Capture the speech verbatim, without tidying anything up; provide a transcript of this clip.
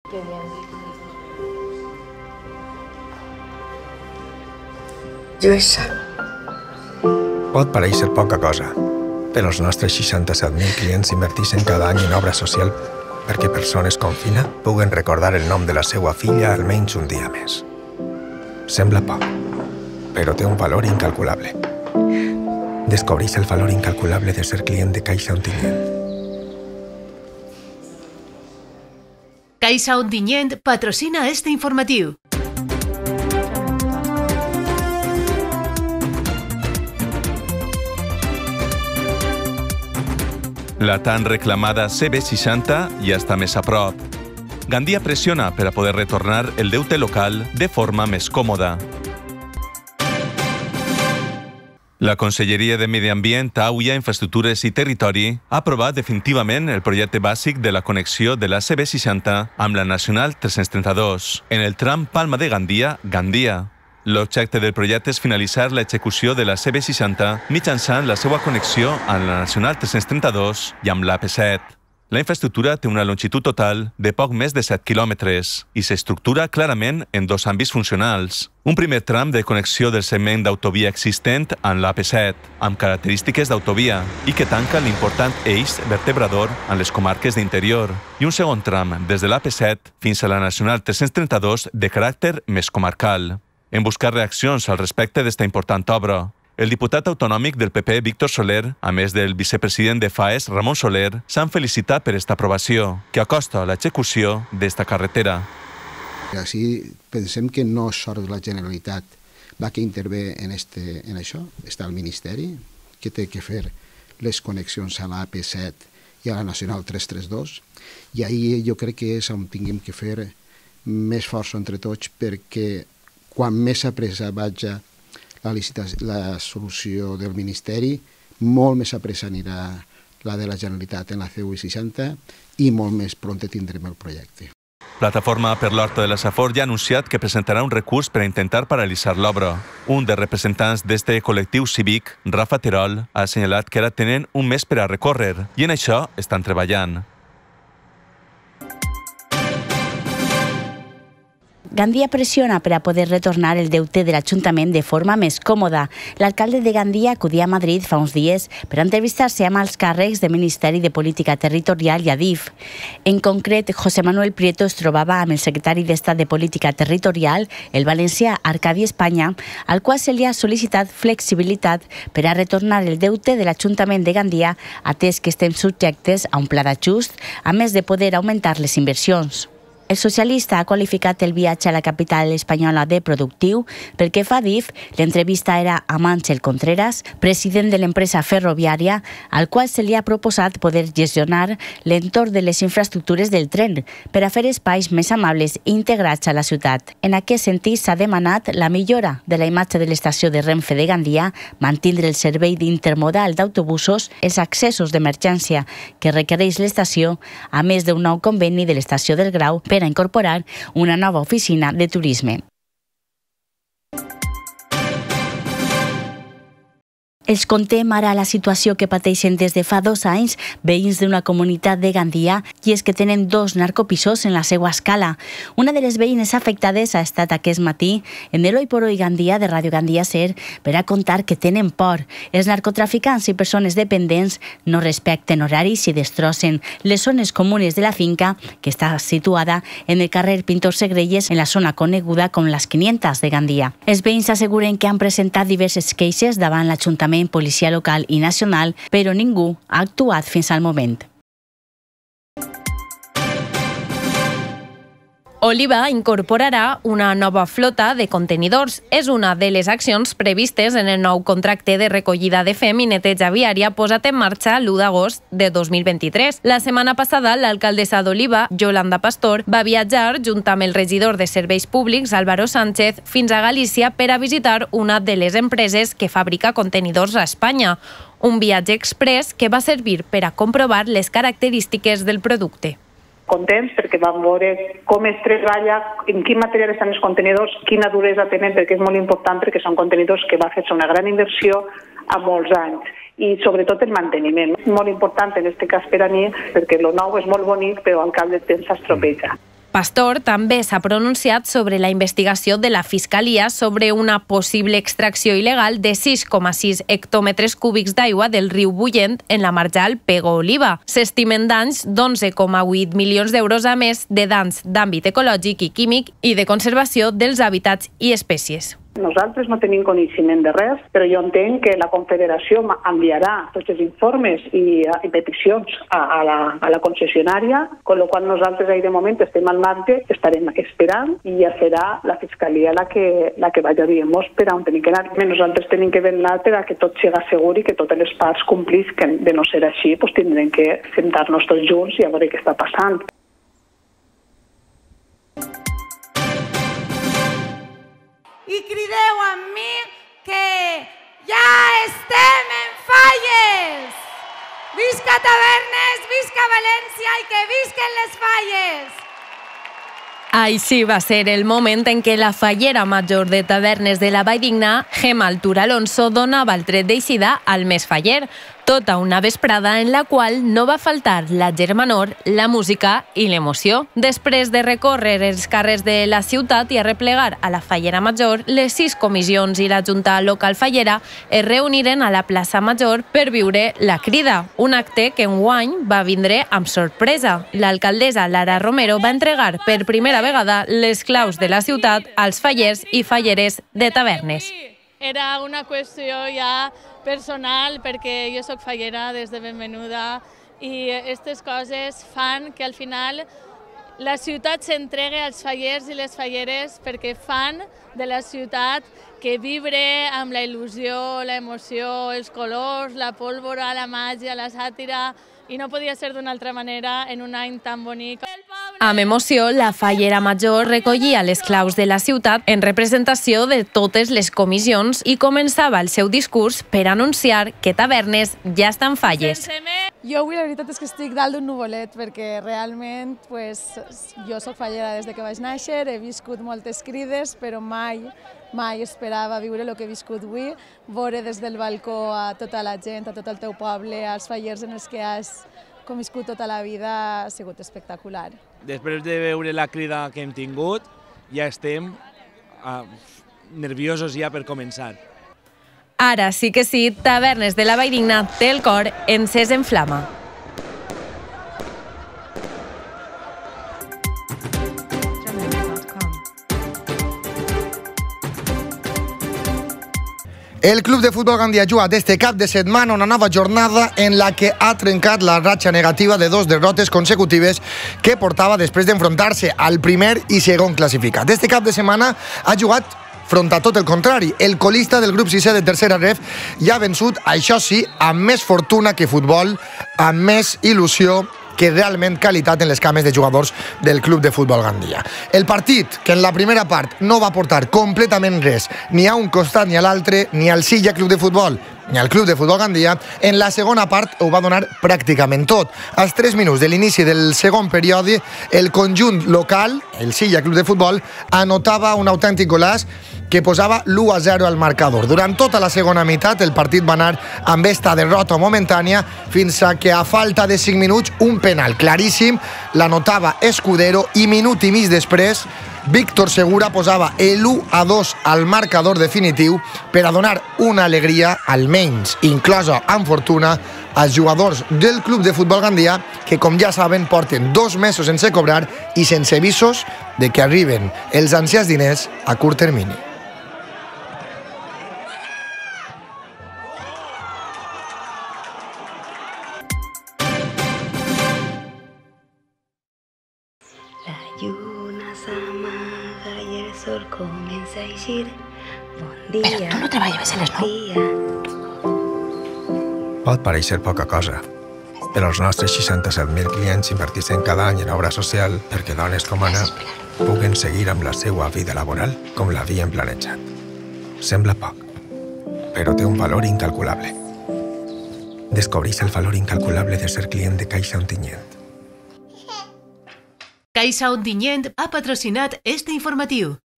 Lluïsa. Pot parèixer poca cosa, però els nostres seixanta-set mil clients inverteixen cada any en obra social perquè persones com Fina puguen recordar el nom de la seva filla almenys un dia més. Sembla poc, però té un valor incalculable. Descobreix el valor incalculable de ser client de Caixa Ontinyent. Caixa Ontinyent patrocina este informatiu. La tan reclamada C B seixanta ja està més a prop. Gandia pressiona per a poder retornar el deute local de forma més còmoda. La Conselleria de Medi Ambient, Aigua, Infraestructures i Territori ha aprovat definitivament el projecte bàsic de la connexió de la C B seixanta amb la Nacional tres-cents trenta-dos en el tram Palma de Gandia-Gandia. L'objecte del projecte és finalitzar l'execució de la C B seixanta mitjançant la seva connexió amb la Nacional tres-cents trenta-dos i amb l'A P set. La infraestructura té una longitud total de poc més de set quilòmetres i s'estructura clarament en dos àmbits funcionals. Un primer tram de connexió del segment d'autovia existent amb l'A P set, amb característiques d'autovia i que tanca l'important eix vertebrador en les comarques d'interior. I un segon tram des de l'A P set fins a la Nacional tres-cents trenta-dos de caràcter més comarcal. En buscar reaccions al respecte d'esta important obra, el diputat autonòmic del P P, Víctor Soler, a més del vicepresident de FAES, Ramon Soler, s'han felicitat per esta aprovació, que acosta l'execució d'esta carretera. Així pensem que no és sort de la Generalitat la que intervé en, este, en això, està el Ministeri, que té que fer les connexions a l'A P set i a la Nacional tres-cents trenta dos, i ahir jo crec que és on tinguem que fer més força entre tots perquè quan més a pressa vagi la, la solució del Ministeri, molt més a pressa anirà la de la Generalitat en la C B seixanta i molt més pront tindrem el projecte. Plataforma per l'Horta de la Safor ja ha anunciat que presentarà un recurs per a intentar paralitzar l'obra. Un dels representants d'este col·lectiu cívic, Rafa Terol, ha assenyalat que ara tenen un mes per a recórrer i en això estan treballant. Gandia pressiona per a poder retornar el deute de l'Ajuntament de forma més còmoda. L'alcalde de Gandia acudia a Madrid fa uns dies per entrevistar-se amb els càrrecs del Ministeri de Política Territorial i Adif. En concret, José Manuel Prieto es trobava amb el secretari d'Estat de Política Territorial, el valencià Arcadi Espanya, al qual se li ha sol·licitat flexibilitat per a retornar el deute de l'Ajuntament de Gandia, atès que estem subjectes a un pla d'ajust, a més de poder augmentar les inversions. El socialista ha qualificat el viatge a la capital espanyola de productiu. Pel que fa a Adif, l'entrevista era amb Àngel Contreras, president de l'empresa ferroviària, al qual se li ha proposat poder gestionar l'entorn de les infraestructures del tren per a fer espais més amables i integrats a la ciutat. En aquest sentit, s'ha demanat la millora de la imatge de l'estació de Renfe de Gandia, mantindre el servei d'intermodal d'autobusos, els accessos d'emergència que requereix l'estació, a més d'un nou conveni de l'estació del Grau per a incorporar una nova oficina de turisme. Els contem ara la situació que pateixen des de fa dos anys veïns d'una comunitat de Gandia, i és que tenen dos narcopisos en la seva escala. Una de les veïnes afectades ha estat aquest matí en el Hoy por Hoy Gandia de Ràdio Gandia Ser per a contar que tenen por. Els narcotraficants i persones dependents no respecten horaris i destrossen les zones comunes de la finca, que està situada en el carrer Pintor Segrelles, en la zona coneguda com les quinientas de Gandia. Els veïns asseguren que han presentat diverses queixes davant l'Ajuntament, policia local i nacional, però ningú ha actuat fins al moment. Oliva incorporarà una nova flota de contenidors. És una de les accions previstes en el nou contracte de recollida de fem i neteja viària posat en marxa l'u d'agost de dos mil vint-i-tres. La setmana passada, l'alcaldessa d'Oliva, Yolanda Pastor, va viatjar junt amb el regidor de Serveis Públics, Álvaro Sánchez, fins a Galícia per a visitar una de les empreses que fabrica contenidors a Espanya. Un viatge express que va servir per a comprovar les característiques del producte. Contents perquè vam veure com es treballa, en quin material estan els contenidors, quina duresa tenen, perquè és molt important, perquè són contenidors que va fer-se una gran inversió a molts anys, i sobretot el manteniment. És molt important en aquest cas per a mi, perquè el nou és molt bonic, però al cap de temps s'estropeja. Pastor també s'ha pronunciat sobre la investigació de la Fiscalia sobre una possible extracció il·legal de sis coma sis hectòmetres cúbics d'aigua del riu Bullent en la marjal Pego-Oliva. S'estimen danys d'onze coma vuit milions d'euros, a més de danys d'àmbit ecològic i químic i de conservació dels hàbitats i espècies. Nosaltres no tenim coneixement de res, però jo entenc que la Confederació enviarà tots els informes i, i peticions a, a, la, a la concessionària, con lo qual nosaltres ahí de moment estem al marge, estarem esperant i ja serà la Fiscalia la que, la que vagi a dir-nos per on tenim que anar. Nosaltres tenim que vetllar per a que tot siga segur i que totes les parts complisquen. De no ser així, doncs tindrem que sentar-nos tots junts i a veure què està passant. I crideu amb mi que ja estem en Falles! Visca Tavernes, visca València i que visquen les Falles! Així va ser el moment en què la fallera major de Tavernes de la Valldigna, Gemma Altura Alonso, donava el tret d'eixida al més faller. Tota una vesprada en la qual no va faltar la germanor, la música i l'emoció. Després de recórrer els carrers de la ciutat i arreplegar a la fallera major, les sis comissions i la Junta Local Fallera es reuniren a la plaça Major per viure la crida, un acte que enguany va vindre amb sorpresa. L'alcaldessa Lara Romero va entregar per primera vegada les claus de la ciutat als fallers i falleres de Tavernes. Era una qüestió ja personal, perquè jo soc fallera des de ben menuda i aquestes coses fan que al final la ciutat s'entregue als fallers i les falleres perquè fan de la ciutat que vibre amb la il·lusió, l'emoció, els colors, la pólvora, la màgia, la sàtira, i no podia ser d'una altra manera en un any tan bonic. Amb emoció, la fallera major recollia les claus de la ciutat en representació de totes les comissions i començava el seu discurs per anunciar que Tavernes ja està en Falles. Jo avui la veritat és que estic dalt d'un nuvolet perquè realment pues, jo soc fallera des de que vaig néixer, he viscut moltes crides, però mai mai esperava viure el que he viscut avui, veure des del balcó a tota la gent, a tot el teu poble, als fallers en els que has conviscut tota la vida, ha sigut espectacular. Després de veure la crida que hem tingut, ja estem uh, nerviosos ja per començar. Ara sí que sí, Tavernes de la Valldigna té el cor encès en flama. El Club de Futbol Gandia ha jugat este cap de setmana una nova jornada en la que ha trencat la ratxa negativa de dos derrotes consecutives que portava després d'enfrontar-se al primer i segon classificat. Este cap de setmana ha jugat front a tot el contrari. El colista del grup sisè de tercera ref ja ha vençut, això sí, amb més fortuna que futbol, amb més il·lusió que realment qualitat en les cames de jugadors del Club de Futbol Gandia. El partit, que en la primera part no va portar completament res, ni a un costat ni a l'altre, ni al Silla Club de Futbol, ni al Club de Futbol Gandia, en la segona part ho va donar pràcticament tot. Als tres minuts de l'inici del segon període, el conjunt local, el Silla Club de Futbol, anotava un autèntic golaç que posava l'u a zero al marcador. Durant tota la segona meitat, el partit va anar amb esta derrota momentània fins a que a falta de cinc minuts, un penal claríssim l'anotava Escudero i minut i mig després Víctor Segura posava l'u a dos al marcador definitiu per a donar una alegria, almenys inclosa amb fortuna, als jugadors del Club de Futbol Gandia que, com ja saben, porten dos mesos sense cobrar i sense avisos de que arriben els ansiats diners a curt termini. Comença a eixir. Bon dia. Però tu no treballes a les nou? Pot pareixer poca cosa, però els nostres seixanta-set mil clients inverteixen cada any en obra social perquè dones com Anna puguen seguir amb la seva vida laboral com l'havien planejat. Sembla poc, però té un valor incalculable. Descobreix el valor incalculable de ser client de Caixa Ontinyent. Caixa Ontinyent ha patrocinat este informatiu.